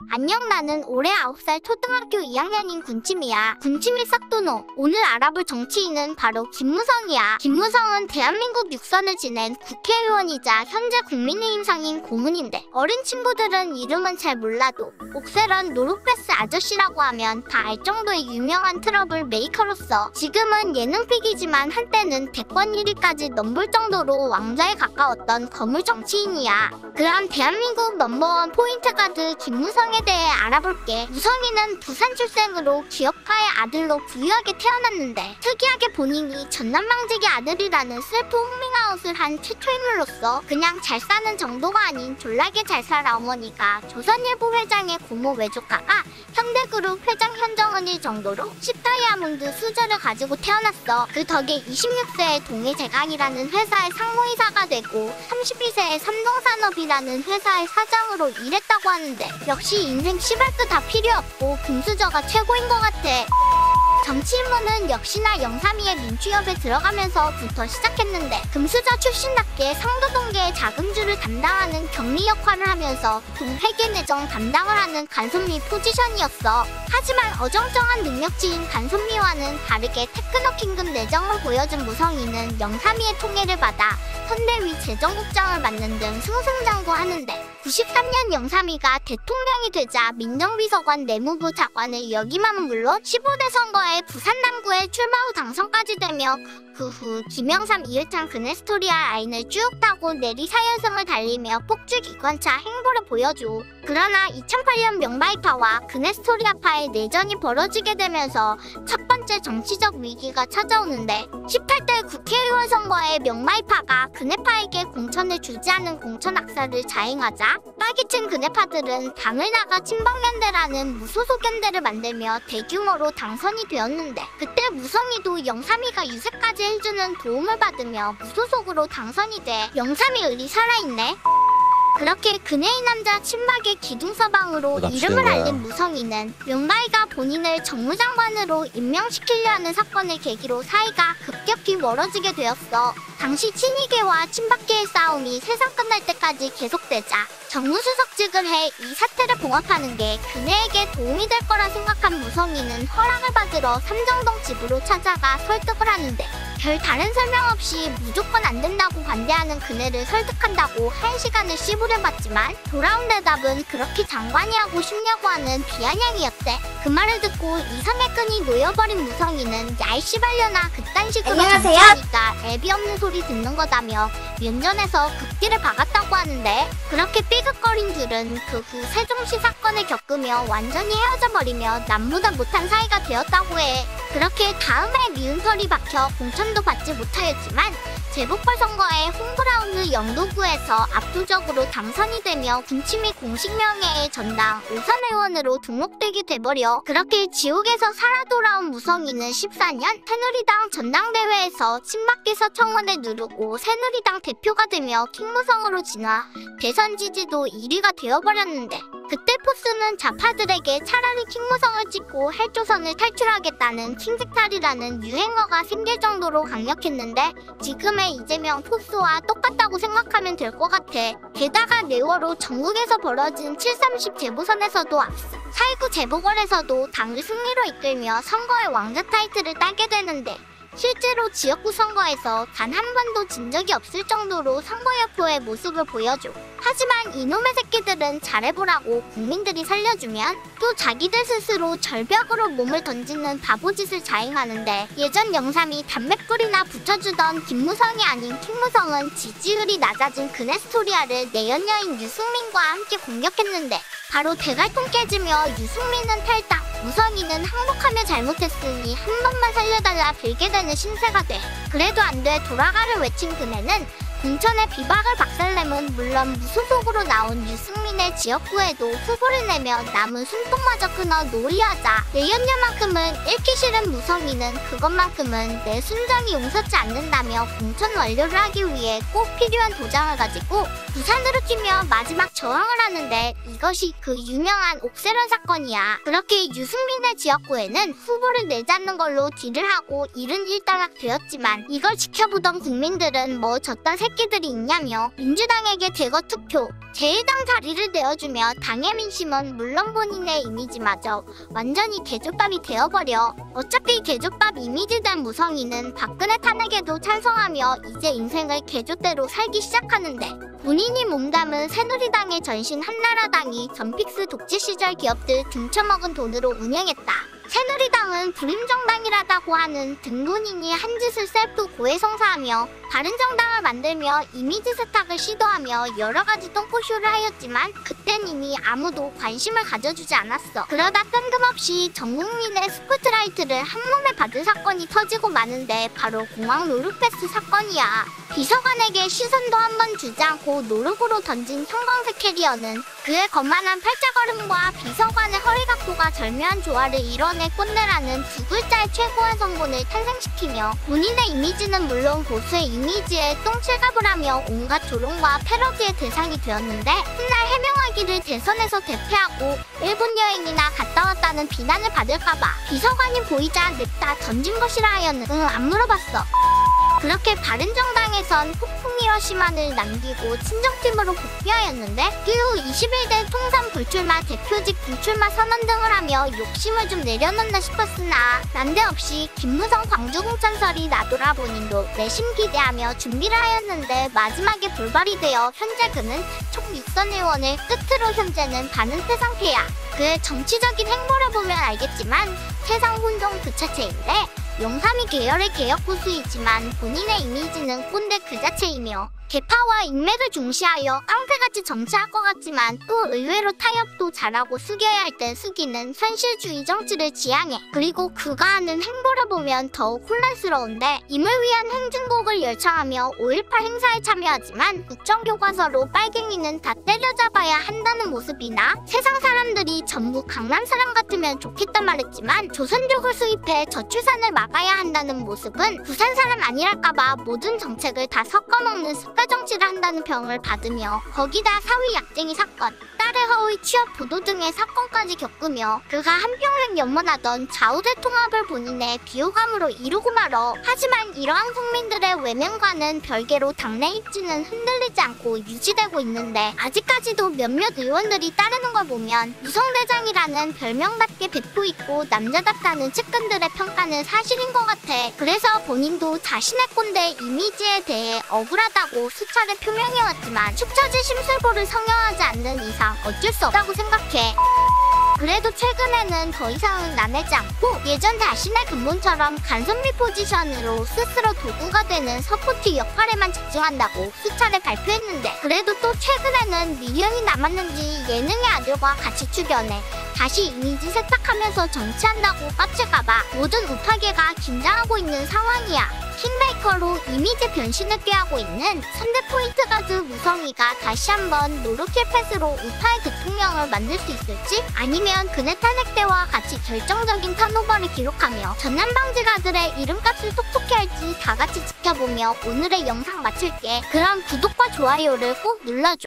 안녕, 나는 올해 9살 초등학교 2학년인 군침이야. 군침이 싹도노. 오늘 알아볼 정치인은 바로 김무성이야. 김무성은 대한민국 6선을 지낸 국회의원이자 현재 국민의힘 상임 고문인데, 어린 친구들은 이름은 잘 몰라도 옥세런 노루패스 아저씨라고 하면 다 알 정도의 유명한 트러블 메이커로서 지금은 예능픽이지만 한때는 대권 1위까지 넘볼 정도로 왕좌에 가까웠던 거물 정치인이야. 그럼 대한민국 넘버원 포인트 가드 김무성에 대해 알아볼게. 무성이는 부산 출생으로 기업가의 아들로 부유하게 태어났는데, 특이하게 본인이 전남방직의 아들이라는 셀프 호밍아웃을 한 최초 인물로서 그냥 잘 사는 정도가 아닌 졸라게 잘 살아 어머니가 조선일보 회장의 고모 외조카가 현대그룹 회장 현정은일 정도로 10다이아몬드 수저를 가지고 태어났어. 그 덕에 26세에 동해제강이라는 회사의 상무이사가 되고 31세에 삼동산업이라는 회사의 사장으로 일했다고 하는데, 역시 인생 시발도 다 필요 없고 금수저가 최고인 것 같아. 정치 입문은 역시나 영삼이의 민주협에 들어가면서부터 시작했는데, 금수저 출신답게 상도동계의 자금주를 담당하는 경리 역할을 하면서 동회계내정 담당을 하는 간섭리 포지션이었어. 하지만 어정쩡한 능력치인 간섭리와는 다르게 테크노킹급 내정을 보여준 무성이는 영삼이의 총애를 받아 선대위 재정국장을 맡는 등 승승장구하는데, 93년 영삼이가 대통령이 되자 민정비서관 내무부 차관을 역임함은 물론 15대 선거에 부산 당구에 출마 후 당선까지 되며, 그 후 김영삼, 이회창, 그네스토리아 라인을 쭉 타고 내리 4연승을 달리며 폭주 기관차 행보를 보여줘. 그러나 2008년 명바이파와 그네스토리아파의 내전이 벌어지게 되면서 첫 번째 정치적 위기가 찾아오는데, 18대 국회의원 선거에 명바이파가 그네파에게 공천을 주지 않은 공천 악사를 자행하자 빠기친 그네파들은 당을 나가 친박연대라는 무소속연대를 만들며 대규모로 당선이 되었는데, 그때 무성이도 영삼이가 유세까지 해주는 도움을 받으며 무소속으로 당선이 돼 영삼이 의리 살아있네. 그렇게 그네의 남자 친박의 기둥서방으로 이름을 알린 무성이는 명바이가 본인을 정무장관으로 임명시키려 하는 사건을 계기로 사이가 급격히 멀어지게 되었어. 당시 친이계와 친박계의 싸움이 세상 끝날 때까지 계속되자 정무수석직을 해 이 사태를 봉합하는 게 그네에게 도움이 될 거라 생각한 무성이는 허락을 받으러 삼정동 집으로 찾아가 설득을 하는데, 별 다른 설명 없이 무조건 안 된다고 반대하는 그네를 설득한다고 1시간을 씨부려봤지만 돌아온 대답은 그렇게 장관이 하고 싶냐고 하는 비아냥이었대. 그 말을 듣고 이성의 끈이 놓여버린 무성이는 야이 씨발려나 그딴 식으로 정치하니까 애비 없는 소리 듣는 거다며 면전에서 극기를 박았다고 하는데, 그렇게 삐걱거린 둘은 그 후 세종시 사건을 겪으며 완전히 헤어져버리며 남보다 못한 사이가 되었다고 해. 그렇게 다음에 미운털이 박혀 공천도 받지 못하였지만 재보궐선거에 홍브라운드 영도구에서 압도적으로 당선이 되며 군침이 공식 명예의 전당 5선 의원으로 등록되게 돼버려. 그렇게 지옥에서 살아 돌아온 무성이는 14년 새누리당 전당대회에서 친박계서 청원을 누르고 새누리당 대표가 되며 킹무성으로 진화, 대선 지지도 1위가 되어버렸는데, 그때 포스는 좌파들에게 차라리 킹무성을 찍고 헬조선을 탈출하겠다는 킹색탈이라는 유행어가 생길 정도로 강력했는데, 지금의 이재명 포스와 똑같다고 생각하면 될 것 같아. 게다가 내월로 전국에서 벌어진 7.30 재보선에서도 앞서 4.19 재보궐에서도 당을 승리로 이끌며 선거의 왕자 타이틀을 따게 되는데, 실제로 지역구 선거에서 단 한 번도 진 적이 없을 정도로 선거여표의 모습을 보여줘. 하지만 이놈의 새끼들은 잘해보라고 국민들이 살려주면 또 자기들 스스로 절벽으로 몸을 던지는 바보짓을 자행하는데, 예전 영삼이 담뱃불이나 붙여주던 김무성이 아닌 킹무성은 지지율이 낮아진 그네스토리아를 내연녀인 유승민과 함께 공격했는데, 바로 대갈통 깨지며 유승민은 탈당, 무성이는 항복하며 잘못했으니 한 번만 살려달라 빌게 되는 신세가 돼. 그래도 안 돼 돌아가를 외친 그네는 공천의 비박을 박살내면 물론 무소속으로 나온 유승민의 지역구에도 후보를 내며 남은 숨통마저 끊어 놀이하자. 내연녀만큼은 잃기 싫은 무성이는 그것만큼은 내 순정이 용서치 않는다며 공천 완료를 하기 위해 꼭 필요한 도장을 가지고 부산으로 뛰며 마지막 저항을 하는데, 이것이 그 유명한 옥세런 사건이야. 그렇게 유승민의 지역구에는 후보를 내지 않는 걸로 딜을 하고 일은 일단락 되었지만, 이걸 지켜보던 국민들은 뭐 저딴 새끼 새끼들이 있냐며 민주당에게 대거 투표, 제1당 자리를 내어주며 당의 민심은 물론 본인의 이미지마저 완전히 개족밥이 되어버려. 어차피 개족밥 이미지 된 무성이는 박근혜 탄핵에도 찬성하며 이제 인생을 개족대로 살기 시작하는데, 본인이 몸담은 새누리당의 전신 한나라당이 전픽스 독재 시절 기업들 등쳐먹은 돈으로 운영했다. 새누리당은 불임정당이라고 하는 등본인이 한 짓을 셀프 고해성사하며 바른정당을 만들며 이미지 세탁을 시도하며 여러가지 똥꼬쇼를 하였지만 그땐 이미 아무도 관심을 가져주지 않았어. 그러다 뜬금없이 전국민의 스포트라이트를 한몸에 받은 사건이 터지고 마는데 바로 공항 노루패스 사건이야. 비서관에게 시선도 한 번 주지 않고 노룩으로 던진 형광색 캐리어는 그의 거만한 팔자걸음과 비서관의 허리각도가 절묘한 조화를 이뤄내 꼰대라는 두 글자의 최고의 성분을 탄생시키며 본인의 이미지는 물론 보수의 이미지에 똥칠갑을 하며 온갖 조롱과 패러디의 대상이 되었는데, 훗날 해명하기를 대선에서 대패하고 일본 여행이나 갔다 왔다는 비난을 받을까봐 비서관이 보이자 냅다 던진 것이라 하여는 안 물어봤어. 그렇게 바른정당에선 폭풍 히로시마를 남기고 친정팀으로 복귀하였는데, 그 후 21대 통상 불출마, 대표직 불출마 선언 등을 하며 욕심을 좀 내려놓나 싶었으나 난데없이 김무성 광주공천설이 나돌아 본인도 내심 기대하며 준비를 하였는데 마지막에 불발이 되어 현재 그는 총 6선 의원을 끝으로 현재는 반은퇴 상태야. 그의 정치적인 행보를 보면 알겠지만 세상 혼종 그 자체인데, 용삼이 계열의 개혁보수이지만 본인의 이미지는 꼰대 그 자체이며 개파와 인맥을 중시하여 깡패같이 정치할 것 같지만 또 의외로 타협도 잘하고 숙여야 할 땐 숙이는 현실주의 정치를 지향해. 그리고 그가 하는 행보를 보면 더욱 혼란스러운데, 임을 위한 행진곡을 열창하며 5.18 행사에 참여하지만 국정교과서로 빨갱이는 다 때려잡아야 한다는 모습이나 세상 사람들이 전부 강남 사람 같으면 좋겠다 말했지만 조선족을 수입해 저출산을 막아야 한다는 모습은 부산 사람 아니랄까봐 모든 정책을 다 섞어먹는 습가 정치를 한다는 평을 받으며, 거기다 사위 약쟁이 사건, 딸의 허위 취업 보도 등의 사건까지 겪으며 그가 한평생 연문하던 좌우대 통합을 본인의 비호감으로 이루고 말어. 하지만 이러한 국민들의 외면과는 별개로 당내 입지는 흔들리지 않고 유지되고 있는데, 아직까지도 몇몇 의원들이 따르는 걸 보면 무성대장이라는 별명답게 배포 있고 남자답다는 측근들의 평가는 사실인 것 같아. 그래서 본인도 자신의 꼰대 이미지에 대해 억울하다고 수차례 표명해왔지만 축 처진 심술보를 성형하지 않는 이상 어쩔 수 없다고 생각해. 그래도 최근에는 더 이상은 나내지 않고 예전 자신의 근본처럼 간선미 포지션으로 스스로 도구가 되는 서포트 역할에만 집중한다고 수차례 발표했는데, 그래도 또 최근에는 미련이 남았는지 예능의 아들과 같이 출연해 다시 이미지 세탁하면서 정치한다고 깝칠까봐 모든 우파계가 긴장하고 있는 상황이야. 킹메이커로 이미지 변신을 꾀하고 있는 선대 포인트 가드 무성이가 다시 한번 노루킬 패스로 우파의 대통령을 만들 수 있을지, 아니면 그네 탄핵 때와 같이 결정적인 턴오버를 기록하며 전남방지 가들의 이름값을 톡톡히 할지 다 같이 지켜보며 오늘의 영상 마칠게. 그럼 구독과 좋아요를 꼭 눌러줘.